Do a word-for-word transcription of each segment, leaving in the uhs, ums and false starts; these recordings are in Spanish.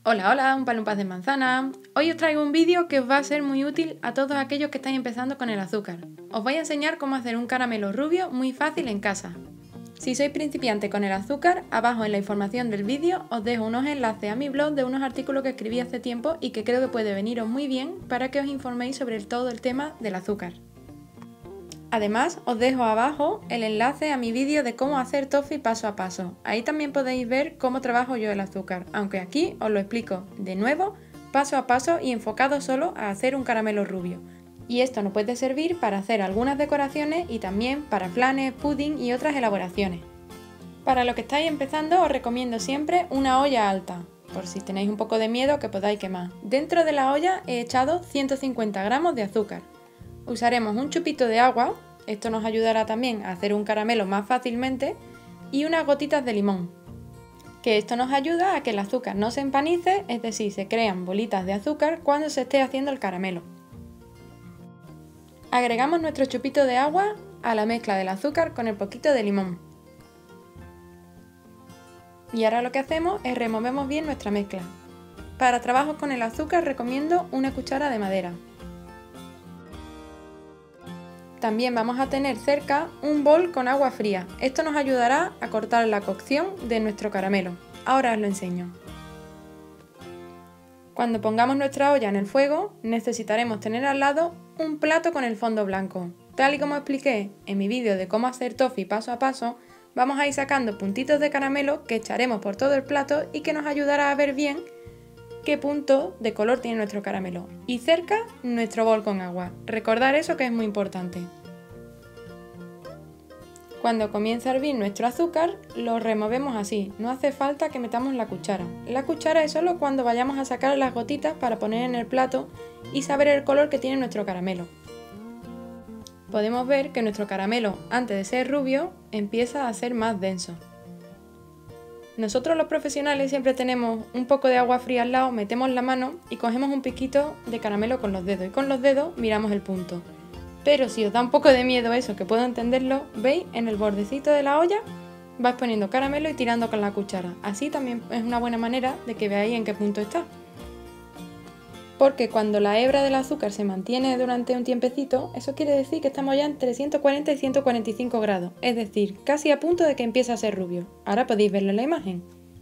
Hola, hola, un palumpas de manzana. Hoy os traigo un vídeo que os va a ser muy útil a todos aquellos que estáis empezando con el azúcar. Os voy a enseñar cómo hacer un caramelo rubio muy fácil en casa. Si sois principiante con el azúcar, abajo en la información del vídeo os dejo unos enlaces a mi blog de unos artículos que escribí hace tiempo y que creo que puede veniros muy bien para que os informéis sobre todo el tema del azúcar. Además, os dejo abajo el enlace a mi vídeo de cómo hacer toffee paso a paso. Ahí también podéis ver cómo trabajo yo el azúcar, aunque aquí os lo explico de nuevo, paso a paso y enfocado solo a hacer un caramelo rubio. Y esto nos puede servir para hacer algunas decoraciones y también para flanes, pudding y otras elaboraciones. Para los que estáis empezando os recomiendo siempre una olla alta, por si tenéis un poco de miedo que podáis quemar. Dentro de la olla he echado ciento cincuenta gramos de azúcar. Usaremos un chupito de agua, esto nos ayudará también a hacer un caramelo más fácilmente, y unas gotitas de limón, que esto nos ayuda a que el azúcar no se empanice, es decir, se crean bolitas de azúcar cuando se esté haciendo el caramelo. Agregamos nuestro chupito de agua a la mezcla del azúcar con el poquito de limón. Y ahora lo que hacemos es removemos bien nuestra mezcla. Para trabajos con el azúcar recomiendo una cuchara de madera. También vamos a tener cerca un bol con agua fría. Esto nos ayudará a cortar la cocción de nuestro caramelo. Ahora os lo enseño. Cuando pongamos nuestra olla en el fuego, necesitaremos tener al lado un plato con el fondo blanco. Tal y como expliqué en mi vídeo de cómo hacer toffee paso a paso, vamos a ir sacando puntitos de caramelo que echaremos por todo el plato y que nos ayudará a ver bien qué punto de color tiene nuestro caramelo. Y cerca, nuestro bol con agua. Recordar eso que es muy importante. Cuando comienza a hervir nuestro azúcar, lo removemos así. No hace falta que metamos la cuchara. La cuchara es solo cuando vayamos a sacar las gotitas para poner en el plato y saber el color que tiene nuestro caramelo. Podemos ver que nuestro caramelo, antes de ser rubio, empieza a ser más denso. Nosotros los profesionales siempre tenemos un poco de agua fría al lado, metemos la mano y cogemos un piquito de caramelo con los dedos y con los dedos miramos el punto. Pero si os da un poco de miedo eso, que puedo entenderlo, veis en el bordecito de la olla vais poniendo caramelo y tirando con la cuchara. Así también es una buena manera de que veáis en qué punto está. Porque cuando la hebra del azúcar se mantiene durante un tiempecito, eso quiere decir que estamos ya entre ciento cuarenta y ciento cuarenta y cinco grados, es decir, casi a punto de que empiece a ser rubio. Ahora podéis verlo en la imagen.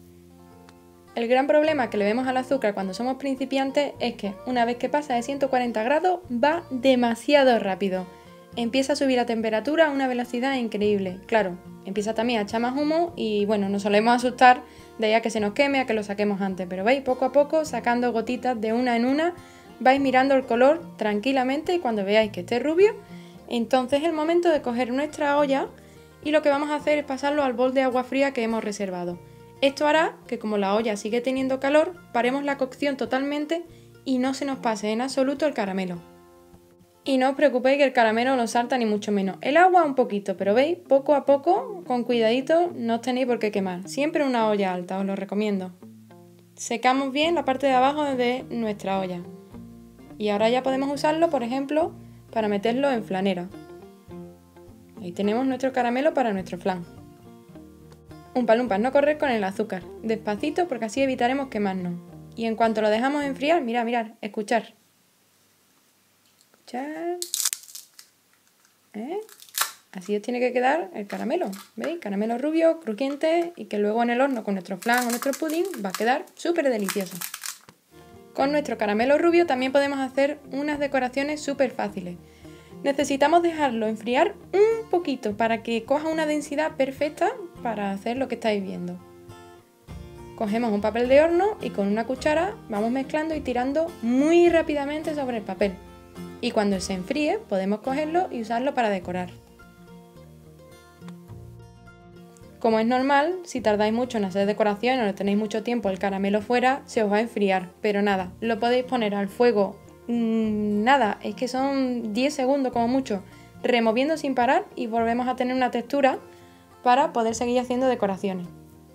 El gran problema que le vemos al azúcar cuando somos principiantes es que una vez que pasa de ciento cuarenta grados va demasiado rápido. Empieza a subir la temperatura a una velocidad increíble. Claro, empieza también a echar más humo y bueno, nos solemos asustar de ahí a que se nos queme, a que lo saquemos antes. Pero veis, poco a poco, sacando gotitas de una en una, vais mirando el color tranquilamente y cuando veáis que esté rubio, entonces es el momento de coger nuestra olla y lo que vamos a hacer es pasarlo al bol de agua fría que hemos reservado. Esto hará que como la olla sigue teniendo calor, paremos la cocción totalmente y no se nos pase en absoluto el caramelo. Y no os preocupéis que el caramelo no salta ni mucho menos. El agua un poquito, pero veis, poco a poco, con cuidadito, no os tenéis por qué quemar. Siempre una olla alta, os lo recomiendo. Secamos bien la parte de abajo de nuestra olla. Y ahora ya podemos usarlo, por ejemplo, para meterlo en flanera. Ahí tenemos nuestro caramelo para nuestro flan. Un palumpas, no correr con el azúcar. Despacito porque así evitaremos quemarnos. Y en cuanto lo dejamos enfriar, mirad, mirad, escuchar. Escuchar. ¿Eh? Así os tiene que quedar el caramelo. ¿Veis? Caramelo rubio, crujiente y que luego en el horno con nuestro flan o nuestro pudding va a quedar súper delicioso. Con nuestro caramelo rubio también podemos hacer unas decoraciones súper fáciles. Necesitamos dejarlo enfriar un poquito para que coja una densidad perfecta para hacer lo que estáis viendo. Cogemos un papel de horno y con una cuchara vamos mezclando y tirando muy rápidamente sobre el papel. Y cuando se enfríe podemos cogerlo y usarlo para decorar. Como es normal, si tardáis mucho en hacer decoración o no tenéis mucho tiempo el caramelo fuera, se os va a enfriar. Pero nada, lo podéis poner al fuego. Mmm, nada, es que son diez segundos como mucho, removiendo sin parar y volvemos a tener una textura para poder seguir haciendo decoraciones.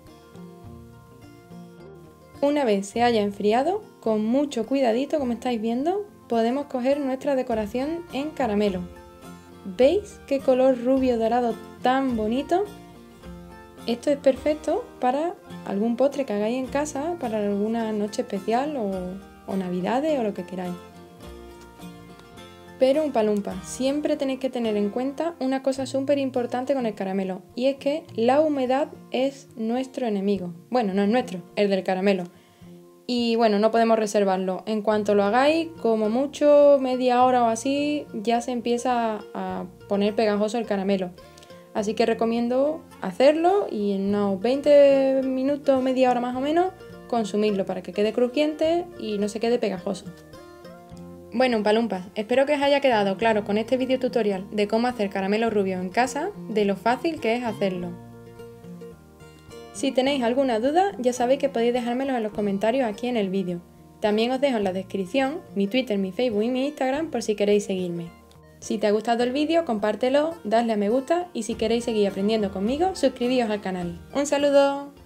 Una vez se haya enfriado, con mucho cuidadito, como estáis viendo, podemos coger nuestra decoración en caramelo. ¿Veis qué color rubio dorado tan bonito? Esto es perfecto para algún postre que hagáis en casa, para alguna noche especial o, o navidades o lo que queráis. Pero un palumpa, siempre tenéis que tener en cuenta una cosa súper importante con el caramelo, y es que la humedad es nuestro enemigo. Bueno, no es nuestro, el del caramelo. Y bueno, no podemos reservarlo. En cuanto lo hagáis, como mucho media hora o así, ya se empieza a poner pegajoso el caramelo. Así que recomiendo hacerlo y en unos veinte minutos, media hora más o menos, consumirlo para que quede crujiente y no se quede pegajoso. Bueno, palumpas, espero que os haya quedado claro con este video tutorial de cómo hacer caramelo rubio en casa, de lo fácil que es hacerlo. Si tenéis alguna duda, ya sabéis que podéis dejármelo en los comentarios aquí en el vídeo. También os dejo en la descripción mi Twitter, mi Facebook y mi Instagram por si queréis seguirme. Si te ha gustado el vídeo, compártelo, dadle a me gusta y si queréis seguir aprendiendo conmigo, suscribíos al canal. ¡Un saludo!